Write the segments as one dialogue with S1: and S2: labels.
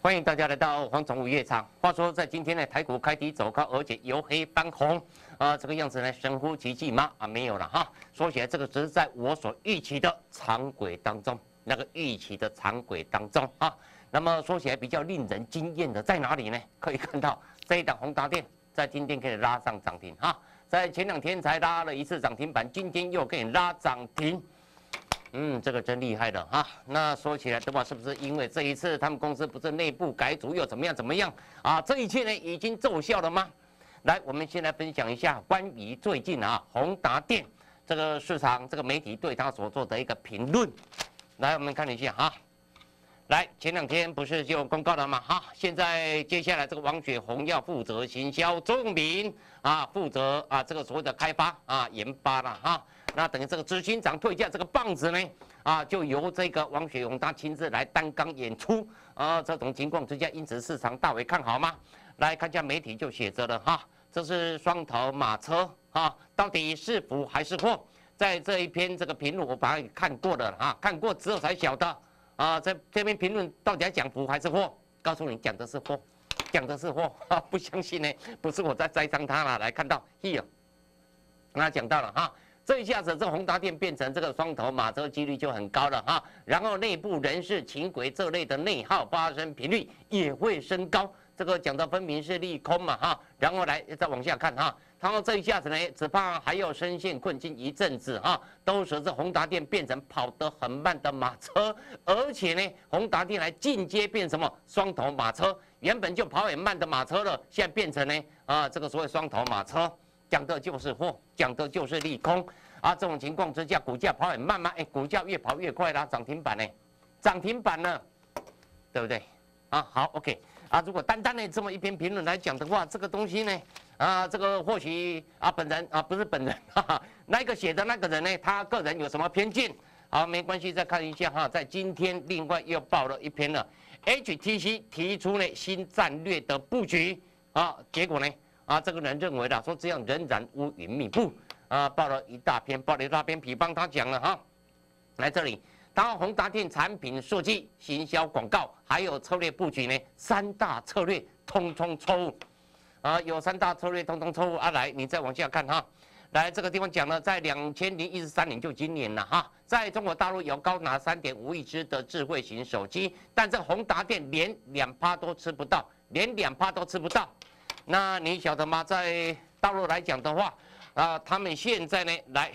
S1: 欢迎大家来到黄总午夜场。话说，在今天呢，台股开低走高，而且由黑翻红，这个样子呢，神乎其技吗？没有了哈。说起来，这个只是在我所预期的长轨当中，那个预期的长轨当中啊。那么说起来比较令人惊艳的在哪里呢？可以看到这一档宏达电在今天可以拉上涨停哈，在前2天才拉了一次涨停板，今天又可以拉涨停。这个真厉害的哈。那说起来的话，是不是因为这一次他们公司不是内部改组又怎么样啊？这一切呢已经奏效了吗？来，我们先来分享一下关于最近宏达电这个市场这个媒体对它所做的一个评论。来，我们看一下哈。来，前2天不是就公告了吗？哈，现在接下来这个王雪红要负责行销，周永明负责这个所谓的开发研发了哈。那等于这个执行长退下这个棒子呢就由这个王雪红他亲自来担纲演出这种情况之下，因此市场大为看好吗？来看一下媒体就写着了哈，这是双头马车到底是福还是祸？在这一篇这个评论我把它看过了看过之后才晓得在这篇评论到底要讲福还是祸？告诉你讲的是祸，讲的是祸不相信呢？不是我在栽赃他了，来看到那讲到了哈。这一下子，这宏达电变成这个双头马车几率就很高了哈。然后内部人事、轻轨这类的内耗发生频率也会升高。这个讲的分明是利空嘛哈。然后来再往下看哈，然后这一下子呢，只怕还要深陷困境一阵子都使这宏达电变成跑得很慢的马车，而且呢，宏达电还进阶变什么双头马车？原本就跑很慢的马车了，现在变成呢这个所谓双头马车。讲的就是祸，讲的就是利空这种情况之下，股价跑很慢吗？股价越跑越快啦，涨停板呢，涨停板了，对不对？好 ，OK 如果单单的这么一篇评论来讲的话，这个东西呢这个或许本人不是本人那个写的那个人呢，他个人有什么偏见？好，没关系，再看一下在今天另外又报了一篇了 ，HTC 提出了新战略的布局结果呢？这个人认为说这样仍然乌云密布报了一大篇，比方他讲了来这里，他宏达电产品设计、行销广告还有策略布局呢，3大策略通通错误有3大策略通通错误来，你再往下看来这个地方讲了，在2013年就今年了在中国大陆有高达3.5亿只的智慧型手机，但这宏达电连2%都吃不到，连2%都吃不到。那你晓得吗？在大陆来讲的话，他们现在呢，来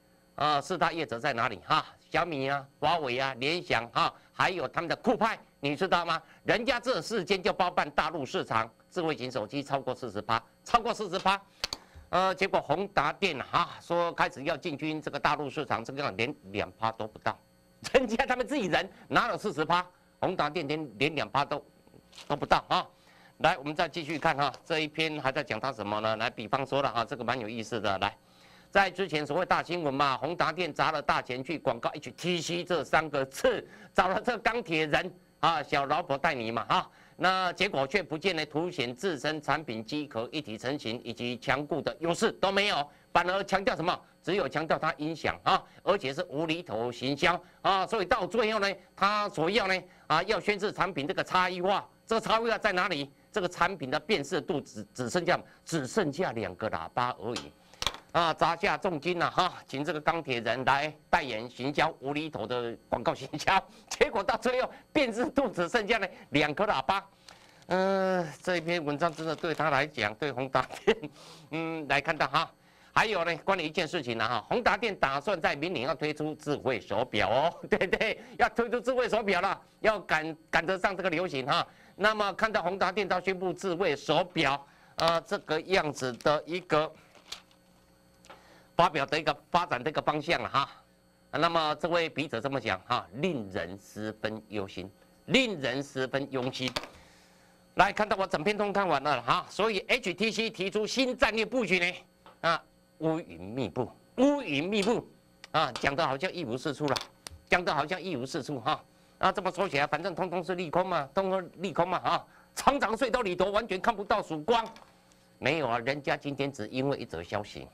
S1: 4大业者在哪里小米华为联想还有他们的酷派，你知道吗？人家这4间就包办大陆市场智慧型手机超过40%，超过40%。结果宏达电说开始要进军这个大陆市场，这个连2%都不到，人家他们自己人拿了40%，宏达电连2%都不到来，我们再继续看这一篇还在讲他什么呢？来，比方说了这个蛮有意思的。来，在之前所谓大新闻嘛，宏达电砸了大钱去广告 HTC 这3个字，找了这个钢铁人小老婆带你嘛那结果却不见得凸显自身产品机壳一体成型以及强固的优势都没有，反而强调什么？只有强调它音响而且是无厘头行销所以到最后呢，他所要呢要宣示产品这个差异化，这个差异化在哪里？这个产品的辨识度只剩下2个喇叭而已砸下重金请这个钢铁人来代言行销无厘头的广告行销，结果到最后辨识度只剩下2颗喇叭。这一篇文章真的对他来讲，对宏达电来看到还有呢，关于一件事情宏达电打算在明年要推出智慧手表对，要推出智慧手表了，要赶得上这个流行那么看到宏达电到宣布智慧手表这个样子的一个发表的一个发展的一个方向那么这位笔者这么讲令人十分忧心，令人十分忧心。来看到我整篇都看完了所以 HTC 提出新战略布局呢乌云密布，乌云密布讲的好像一无是处了，讲的好像一无是处这么说起来，反正通通是利空嘛，通通利空嘛厂长隧道里头完全看不到曙光。没有人家今天只因为一则消息，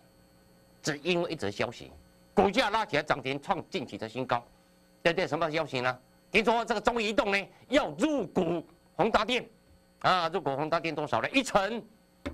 S1: 股价拉起来涨停，创近期的新高，对不对？什么消息呢？听说这个中移动呢要入股宏达电啊，入股宏达电多少呢？1成，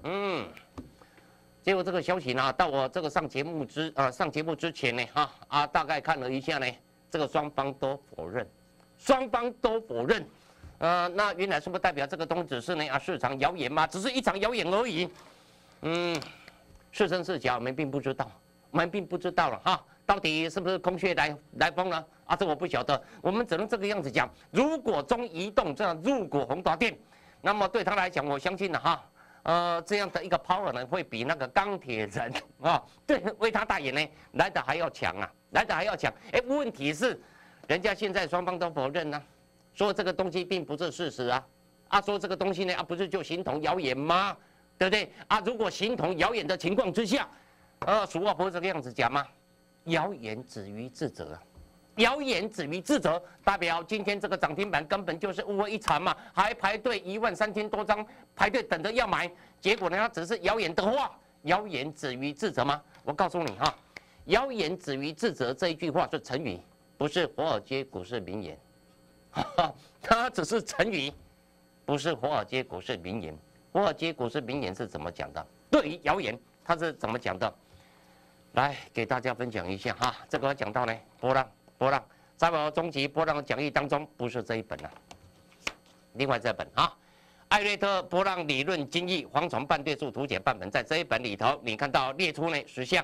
S1: 结果这个消息呢，到我这个上节目之前呢，大概看了一下呢，这个双方都否认，那原来是不是代表这个东西只是呢市场谣言吗？只是一场谣言而已，是真是假我们并不知道了哈，到底是不是空穴来风呢？这我不晓得，我们只能这个样子讲。如果中移动这样入股宏达电，那么对他来讲，我相信呢这样的一个 power 呢，会比那个钢铁人对为他代言呢来的还要强啊，问题是，人家现在双方都否认呢，说这个东西并不是事实说这个东西呢不是就形同谣言吗？对不对如果形同谣言的情况之下，俗话不是这个样子讲吗？谣言止于智者谣言止于智者，代表今天这个涨停板根本就是误会一场嘛，还排队13000多张排队等着要买，结果呢，它只是谣言的话，谣言止于智者吗？我告诉你谣言止于智者这一句话是成语，不是华尔街股市名言，它只是成语，不是华尔街股市名言。华尔街股市名言是怎么讲的？对于谣言，它是怎么讲的？来给大家分享一下这个讲到呢波浪，在我终极波浪的讲义当中，不是这一本另外这本艾略特波浪理论精义蝗虫半对数图解半本，在这一本里头，你看到列出呢10项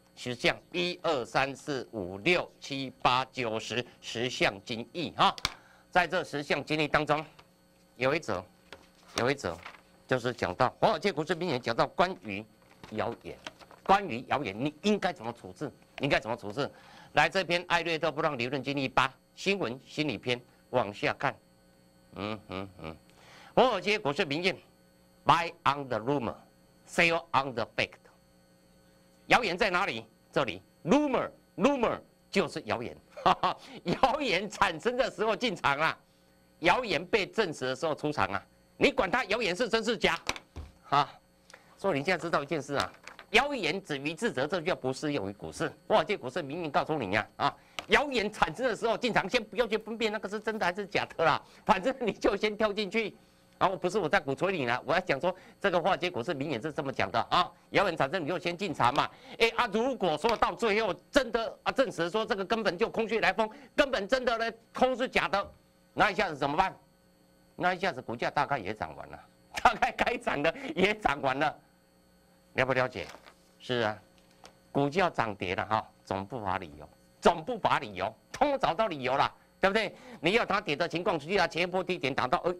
S1: ，1、2、3、4、5、6、7、8、9、10项精义在这10项精义当中，有一则就是讲到华尔街股市名言，讲到关于谣言，你应该怎么处置？来这篇艾略特波浪理论精义8新闻心理篇往下看，华尔街股市名言 ，Buy on the rumor, sell on the fact。谣言在哪里？这里 ，rumor 就是谣言，谣言产生的时候进场谣言被证实的时候出场你管它谣言是真是假，所以你现在知道一件事谣言止于智者，这句话不适用于股市。华尔街股市明明告诉你谣言产生的时候进场，先不要去分辨那个是真的还是假的啦，反正你就先跳进去。不是我在鼓吹你了，我要讲说这个华尔街股市明言是这么讲的谣言产生你就先进场嘛。如果说到最后真的证实说这个根本就空穴来风，根本真的呢空是假的，那一下子怎么办？那一下子股价大概也涨完了，大概该涨的也涨完了。了不了解？是股价涨跌了总不乏理由，通找到理由了，对不对？你要它跌的情况之下，前一波低点打到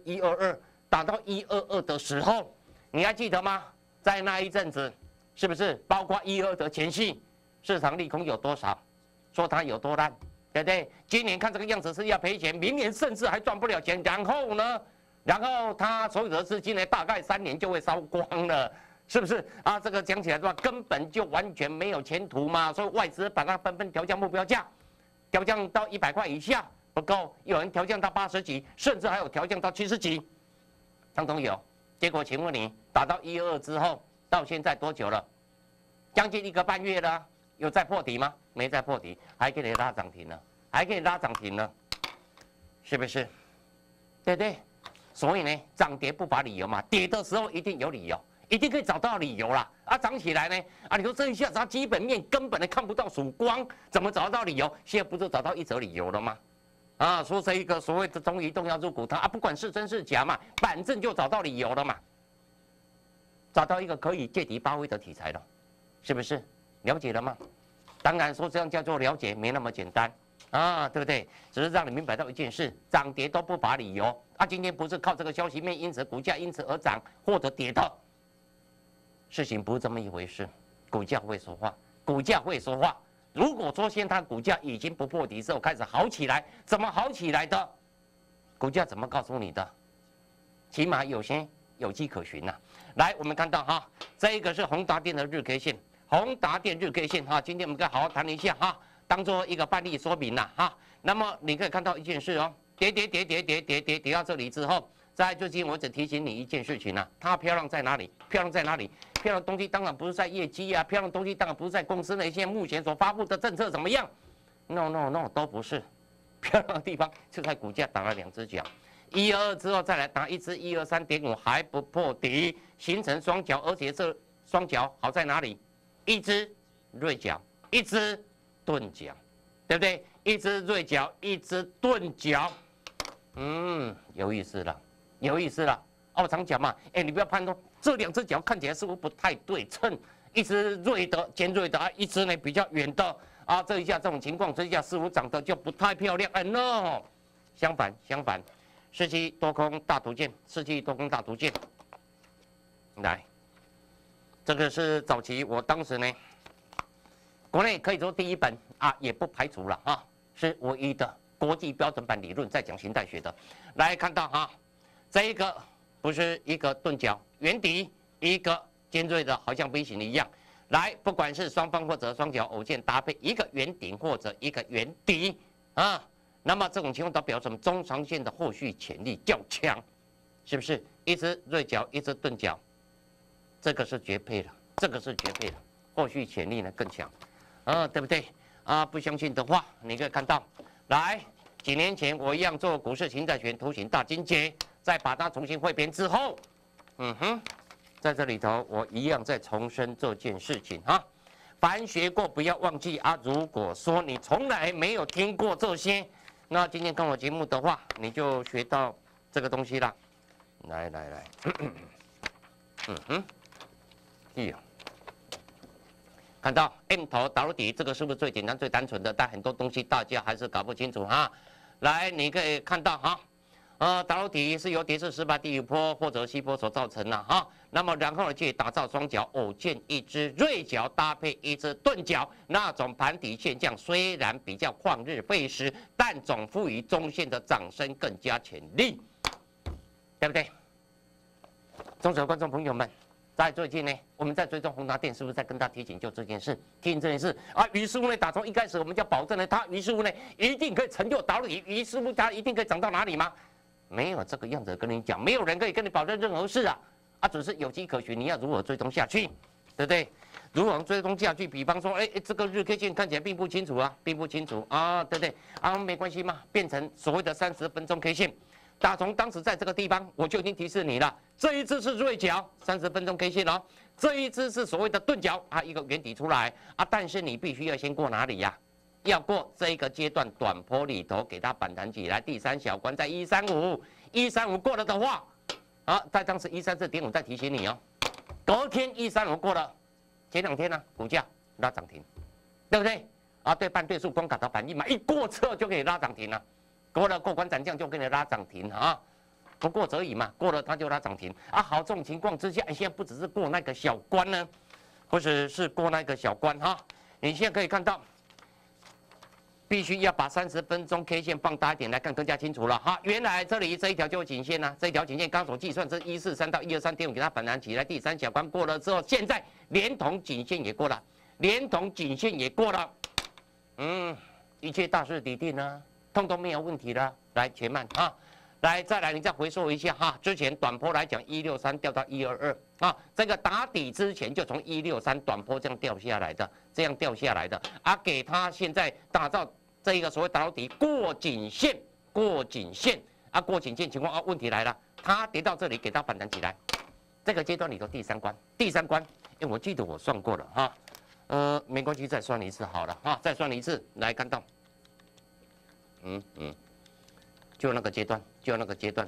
S1: 122的时候，你还记得吗？在那一阵子，是不是包括122的前夕，市场利空有多少？说它有多烂，对不对？今年看这个样子是要赔钱，明年甚至还赚不了钱，然后呢？然后它所有的资金呢，大概3年就会烧光了。是不是这个讲起来的话，根本就完全没有前途嘛。所以外资把它纷纷调降目标价，调降到100块以下不够，有人调降到80几，甚至还有调降到70几，通通有。结果请问你打到122之后，到现在多久了？将近1个半月了，有再破底吗？没再破底，还给你拉涨停了，是不是？对不对？所以呢，涨跌不乏理由嘛，跌的时候一定有理由。一定可以找到理由啦！涨起来呢？你说这一下子它基本面根本的看不到曙光，怎么找得到理由？现在不就找到一则理由了吗？说这一个所谓的中移动要入股它不管是真是假嘛，反正就找到理由了嘛，找到一个可以借题发挥的题材了，是不是？了解了吗？当然说这样叫做了解，没那么简单对不对？只是让你明白到一件事：涨跌都不乏理由。今天不是靠这个消息面，因此股价因此而涨或者跌的。事情不是这么一回事，股价会说话，如果说现在股价已经不破底之后开始好起来，怎么好起来的？股价怎么告诉你的？起码有些有迹可循来，我们看到这一个是宏达电的日 K 线，今天我们该好好谈一下当做一个范例说明那么你可以看到一件事跌到这里之后。在最近，我只提醒你一件事情它漂亮在哪里？漂亮的东西当然不是在业绩漂亮的东西当然不是在公司那些目前所发布的政策怎么样 ？No， 都不是。漂亮的地方就在股价打了2只脚， 122之后再来打一支123.5，还不破底，形成双脚，而且这双脚好在哪里？一只锐角，一只钝角，对不对？一只锐角，一只钝角，有意思了，有意思了。我常讲嘛，你不要判断这两只脚看起来似乎不太对称，一只锐的尖锐的啊，一只呢比较圆的啊，这一下这种情况之下似乎长得就不太漂亮。no， 相反，世纪多空大图鉴，世纪多空大图鉴，来，这个是早期我当时呢，国内可以说第一本啊，也不排除了啊，是唯一的国际标准版理论在讲形态学的。来看到哈，这一个不是一个钝角圆底，一个尖锐的，好像 V 型一样。来，不管是双方或者双脚偶键搭配一个圆顶或者一个圆底啊，那么这种情况都表示什么？中长线的后续潜力较强，是不是？一只锐角，一只钝角，这个是绝配了，这个是绝配了，后续潜力呢更强，对不对？啊，不相信的话，你可以看到，来，几年前我一样做股市形态学图形大精简，再把它重新汇编之后，在这里头我一样再重申这件事情哈。凡学过不要忘记啊！如果说你从来没有听过这些，那今天看我节目的话，你就学到这个东西啦。来，看到 M 头导底，这个是不是最简单、最单纯的？但很多东西大家还是搞不清楚哈。来，你可以看到哈，导底是由跌势失败第一波或者西波所造成的哈。那么然后呢，去打造双脚偶见一只锐角搭配一只钝角，那种盘底现象虽然比较旷日费时，但总赋予中线的涨升更加潜力，对不对？忠实的观众朋友们，在最近呢，我们在追踪宏达电，是不是在跟他提醒就这件事？提醒这件事啊，于是乎呢，打从一开始我们就保证了他，于是乎呢，一定可以成就导底，于是乎他一定可以涨到哪里吗？没有这个样子跟你讲，没有人可以跟你保证任何事啊。只是有迹可循，你要如何追踪下去，对不对？如何追踪下去？比方说，这个日 K 线看起来并不清楚啊，并不清楚啊，对不对？没关系嘛，变成所谓的30分钟 K 线。打从当时在这个地方，我就已经提示你了，这一只是锐角，30分钟 K 线哦，这一只是所谓的钝角啊，一个圆底出来啊，但是你必须要先过哪里呀？要过这一个阶段短波里头，给它反弹起来，第3小关在135过了的话。在当时134.5再提醒你哦，隔天135过了，前2天呢股价拉涨停，对不对？对半对数关卡的反应嘛，一过之后就可以拉涨停了，过了过关斩将就给你拉涨停啊，不过则已嘛，过了它就拉涨停啊。好，这种情况之下，现在不只是过那个小关呢，不是过那个小关哈，你现在可以看到。必须要把30分钟 K 线放大一点来看更加清楚了哈。原来这里这一条就是颈线呐，这一条颈线刚所计算是143到123.5，给它反弹起来，第3小关过了之后，现在连同颈线也过了，一切大势已定啊，通通没有问题了。来，且慢啊，来再来，你再回溯一下哈，之前短波来讲163掉到122啊，这个打底之前就从163短波这样掉下来的，给它现在打造。这一个所谓导底过颈线啊，过颈线情况问题来了，它跌到这里给它反弹起来，这个阶段里头第三关，我记得我算过了哈，没关系，再算一次好了哈，再算一次，来看到，就那个阶段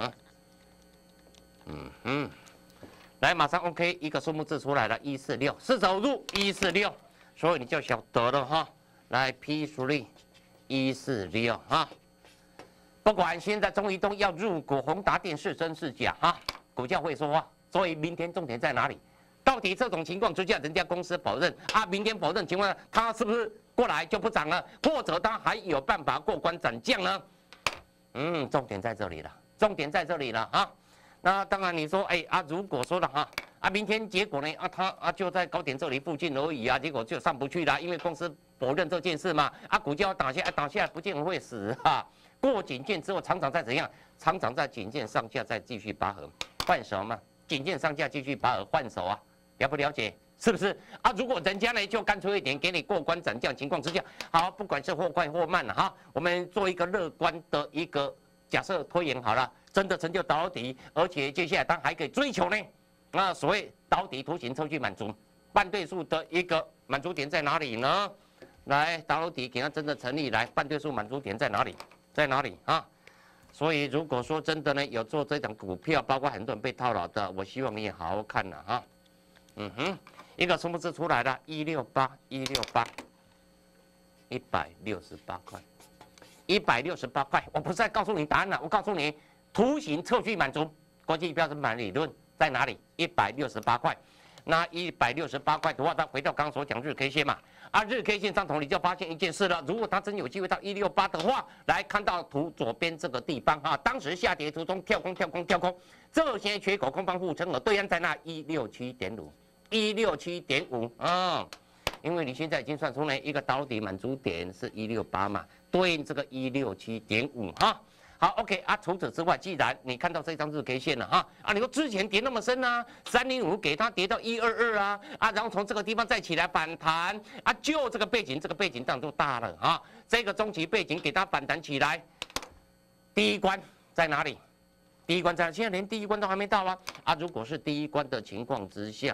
S1: 来马上 OK， 一个数目字出来了146，是走入146，所以你就晓得了哈。来 P3 146哈，不管现在中移动要入股宏达电是真是假哈，股价会说话，所以明天重点在哪里？到底这种情况之下，人家公司否认明天否认情况下，它是不是过来就不涨了，或者它还有办法过关斩将呢？重点在这里了啊。那当然你说如果说了明天结果呢它就在高点这里附近而已结果就上不去了，因为公司否认这件事嘛股价要打下来不见会死过颈线之后常常在怎样？常常在颈线上下再继续拔河换手嘛，颈线上下继续拔河换手了不了解？是不是如果人家呢就干脆一点给你过关斩将情况之下，好，不管是或快或慢我们做一个乐观的一个假设拖延好了，真的成就导底，而且接下来它还可以追求呢。那所谓导底图形抽去满足半对数的一个满足点在哪里呢？来，导底给它真的成立，来半对数满足点在哪里？在哪里啊？所以如果说真的呢有做这档股票，包括很多人被套牢的，我希望你也好好看了哈。一个数目字出来了，168，168，168块，168块。我不是在告诉你答案了，我告诉你图形测序满足，国际标准版理论在哪里？168块。那168块的话，它回到刚刚所讲日 K 线嘛，日 K 线上头你就发现一件事了，如果它真有机会到168的话，来看到图左边这个地方当时下跌途中跳空，这些缺口空方护城河对岸在那167.5因为你现在已经算出呢一个导底满足点是168嘛，对应这个167.5好 ，OK 除此之外，既然你看到这张日 K 线了你说之前跌那么深305给它跌到122然后从这个地方再起来反弹就这个背景当然就大了这个中期背景给它反弹起来，第一关在哪里？第一关在哪？现在连第一关都还没到如果是第一关的情况之下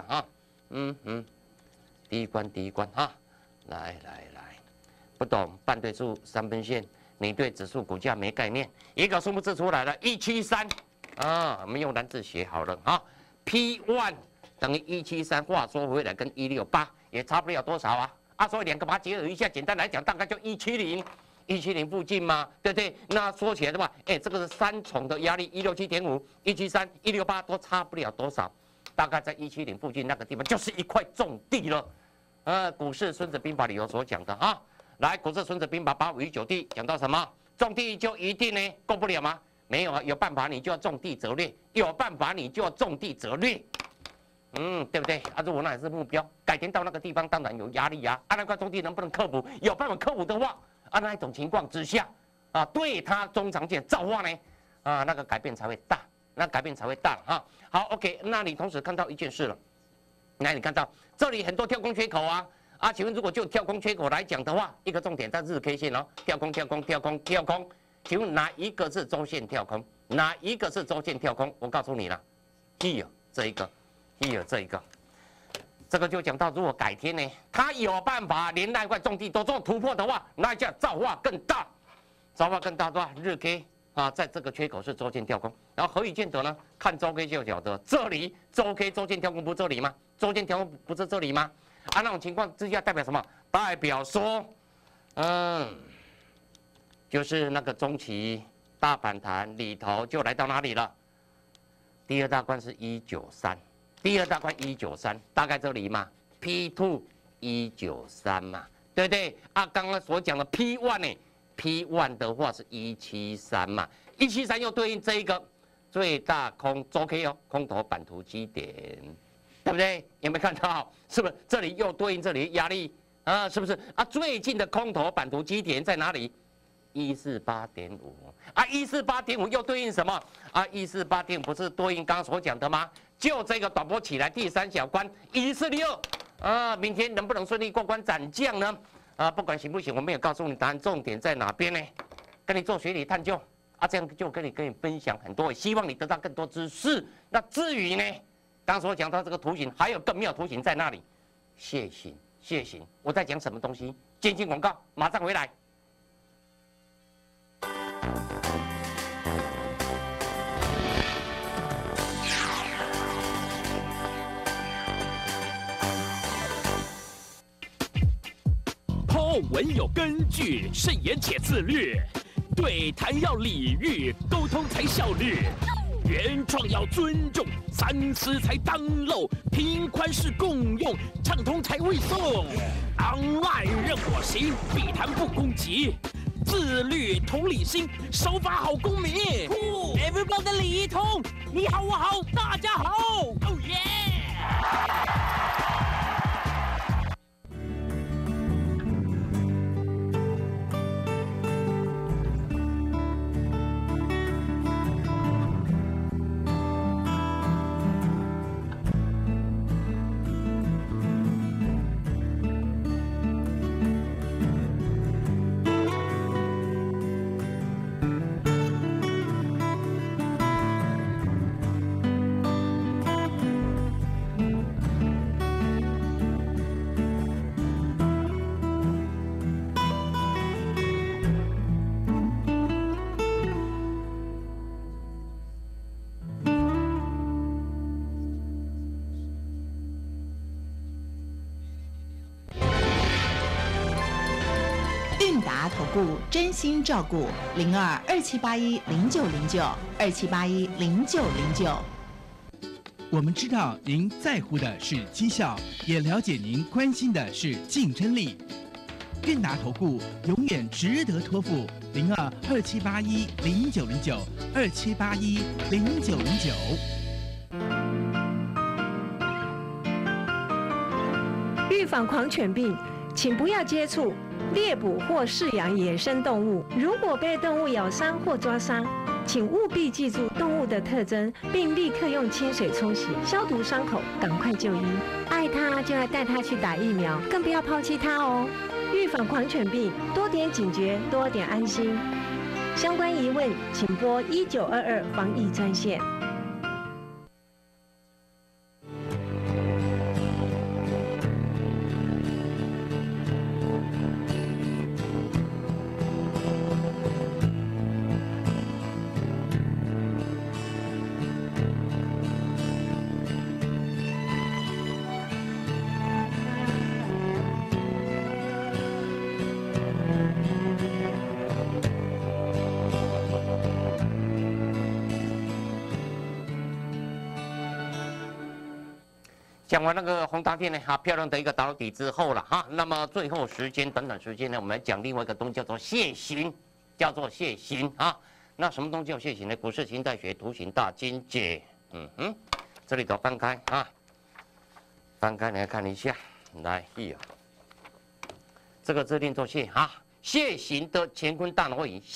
S1: 第一关来，不懂半对数3分线。你对指数股价没概念，一个数目字出来了，173我们用蓝字写好了P1 等于173，话说回来跟168也差不了多少所以两个把它结合一下，简单来讲大概就170附近嘛，对不对？那说起来的话，这个是3重的压力，167.5、173、168都差不了多少，大概在170附近那个地方就是一块重地了。股市《孙子兵法》里有所讲的来，股市《孙子兵法》8、5、1、9地讲到什么？种地就一定呢够不了吗？没有有办法你就要种地则略，有办法你就要种地则略，对不对？如果那也是目标，改天到那个地方当然有压力那块种地能不能克服？有办法克服的话，那一种情况之下对它中长线造化呢那个改变才会大，好 ，OK， 那你同时看到一件事了，那你看到这里很多跳空缺口请问如果就跳空缺口来讲的话，一个重点在日 K 线跳空，请问哪一个是周线跳空？哪一个是周线跳空？我告诉你了，here 这一个，这个就讲到，如果改天呢，它有办法连那一块重地都做突破的话，那叫造化更大，的话，日 K 在这个缺口是周线跳空，然后何以见得呢？看周 K 就晓得，这里周 K 周线跳空不是这里吗？周线跳空不是这里吗？那种情况之下代表什么？代表说，就是那个中期大反弹里头就来到哪里了？第二大关是193，大概这里嘛。P2 193嘛，对不对？刚刚所讲的 P1 呢？P1 的话是173嘛，173又对应这一个最大空周 K 空头版图基点。对不对？有没有看到？是不是这里又对应这里的压力是不是最近的空头版图基点在哪里？148.5 148.5又对应什么？148.5不是对应刚刚所讲的吗？就这个短波起来第3小关146明天能不能顺利过关斩将呢？不管行不行，我没有告诉你答案，重点在哪边呢？跟你做学理探究这样就跟你分享很多，希望你得到更多知识。那至于呢？刚所讲到这个图形，还有更妙图形在那里，楔形，我在讲什么东西？进行广告，马上回来。
S2: 抛文有根据，慎言且自律，对谈要礼遇，沟通才效率。原创要尊重，3思才当漏，平宽是共用，畅通才未送。online 任我行，必谈不攻击，自律同理心，守法好公民。Everybody 李一通，你好我好大家好，Oh yeah！
S3: 俊达投顾真心照顾02-2781-0909，2781-0909。
S4: 我们知道您在乎的是绩效，也了解您关心的是竞争力。韵达投顾永远值得托付，02-2781-0909，2781-0909。
S5: 预防狂犬病，请不要接触猎捕或饲养野生动物。如果被动物咬伤或抓伤，请务必记住动物的特征，并立刻用清水冲洗、消毒伤口，赶快就医。爱它就要带它去打疫苗，更不要抛弃它哦。预防狂犬病，多点警觉，多点安心。相关疑问，请拨1922防疫专线。
S1: 讲完那个宏达电呢，漂亮的一个打底之后了哈，那么最后短短时间呢，我们来讲另外一个东西，叫做楔形，啊。那什么东西叫楔形呢？股市形态学图形大精解。这里头翻开啊，翻开来看一下，来，这个字念作楔啊，楔形的乾坤大挪移，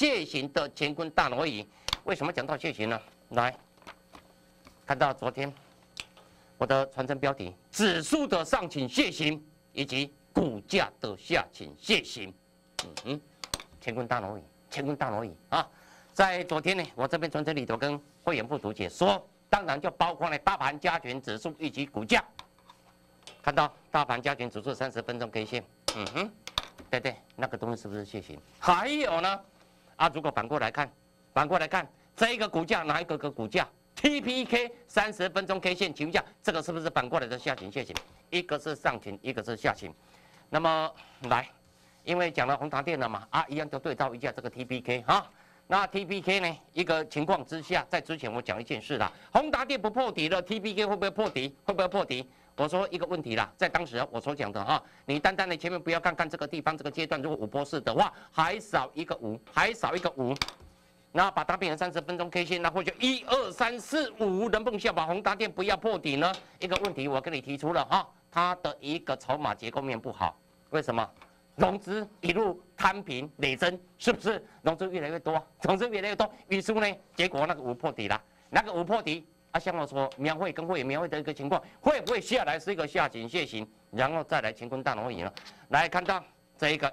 S1: 为什么讲到楔形呢？来，看到昨天我的传真标题：指数的上倾楔形以及股价的下倾楔形。乾坤大挪移啊！在昨天呢，我这边传真里头跟会员部主解说，当然就包括了大盘加权指数以及股价。看到大盘加权指数30分钟 K 线，对，那个东西是不是楔形？还有呢，如果反过来看，这一个股价哪一个股价？ TPK 30分钟 K 线，请问一下，这个是不是反过来的下行楔形？一个是上行，一个是下行。那么来，因为讲了宏达电了嘛，一样就对照一下这个 TPK 哈。那 TPK 呢，一个情况之下，在之前我讲一件事啦，宏达电不破底了 ，TPK 会不会破底？我说一个问题啦，在当时我所讲的哈，你单单的前面不要看这个地方这个阶段，如果5波式的话，还少一个5。那把它变成30分钟 K 线，那或者1、2、3、4、5，能不能效把宏达电不要破底呢？一个问题我跟你提出了哈，它的一个筹码结构面不好，为什么？融资一路摊平累增，是不是？融资越来越多，于是呢，结果那个5破底了，像我说描绘跟会员描绘的一个情况，会不会下来是一个下行楔形，然后再来乾坤大挪移呢？来看到这一个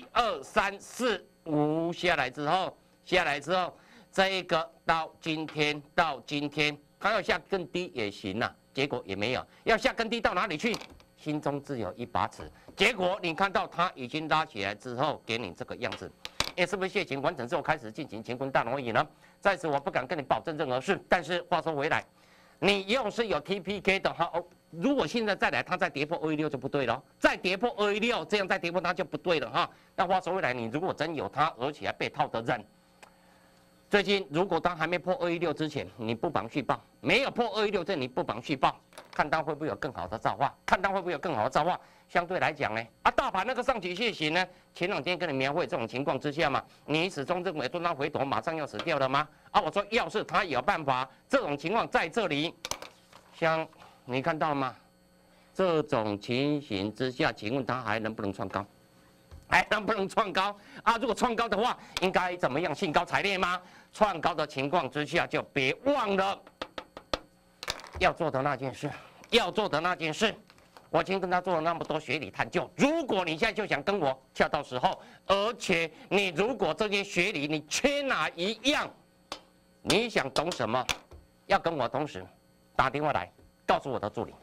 S1: 1、2、3、4、5下来之后，这一个到今天，它要下更低也行啦，结果也没有，要下更低到哪里去？心中自有一把尺。结果你看到它已经拉起来之后，给你这个样子，是不是楔形完成之后开始进行乾坤大挪移呢？在此我不敢跟你保证任何事，但是话说回来，你要是有 TPK 的话，如果现在再来，它再跌破216就不对了，再跌破216，这样再跌破它就不对了哈。那话说回来，你如果真有它，而且还被套的人，最近如果它还没破216之前，你不妨续报；没有破216这你不妨续报，看它会不会有更好的造化，相对来讲呢，大盘那个上起楔形呢，前2天跟你描绘这种情况之下嘛，你始终认为多单回头马上要死掉了吗？我说要是它有办法，这种情况在这里，像你看到吗？这种情形之下，请问它还能不能创高？如果创高的话，应该怎么样？兴高采烈吗？创高的情况之下，就别忘了要做的那件事。我已经跟他做了那么多学理探究，如果你现在就想跟我跳到时候，而且你如果这些学理你缺哪一样，你想懂什么，要跟我同时打电话来告诉我的助理。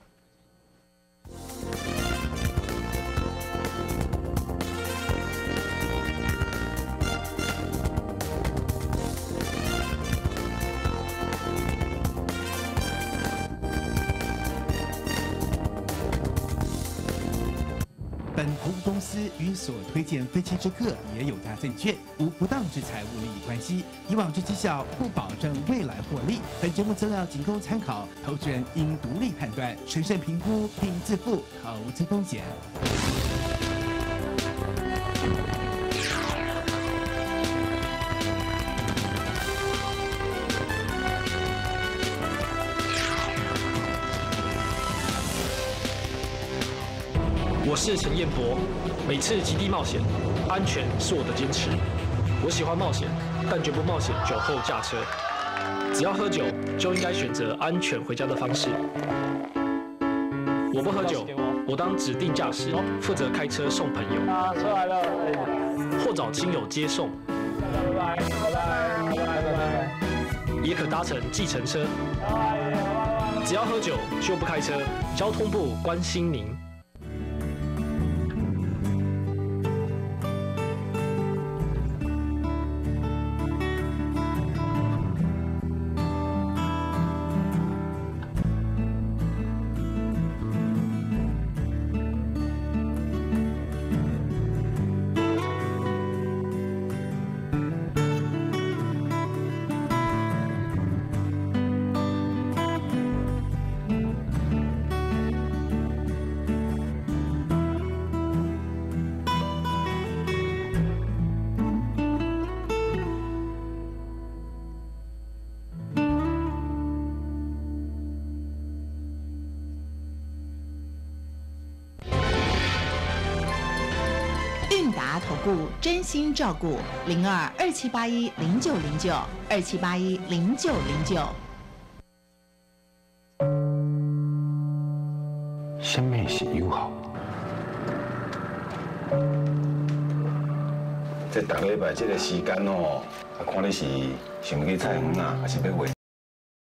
S4: 本投顾公司与所推荐分期之客也有价证券无不当之财务利益关系，以往之绩效不保证未来获利。本节目资料仅供参考，投资人应独立判断、审慎评估并自负投资风险。
S6: 我是陈彦博，每次极地冒险，安全是我的坚持。我喜欢冒险，但绝不冒险酒后驾车。只要喝酒，就应该选择安全回家的方式。我不喝酒，我当指定驾驶，负责开车送朋友，出来了，或找亲友接送，拜拜，也可搭乘计程车。只要喝酒就不开车，交通部关心您。
S3: 韵达投顾真心照顾022781090927810909。
S7: 什么是友好？
S8: 这逐礼拜这个时间哦，看你是想去采访啊，还是要回？